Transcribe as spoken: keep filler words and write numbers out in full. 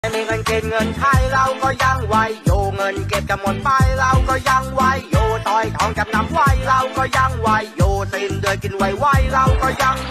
มีเงินกินเงินใช้เราก็ยังไหวอยู่เงินเก็บจะหมดไปเราก็ยังไหวอยู่ต่อยทองจำนำไว้เราก็ยังไหวอยู่สิ้นเดือนกินไหวไหวเราก็ยังไหว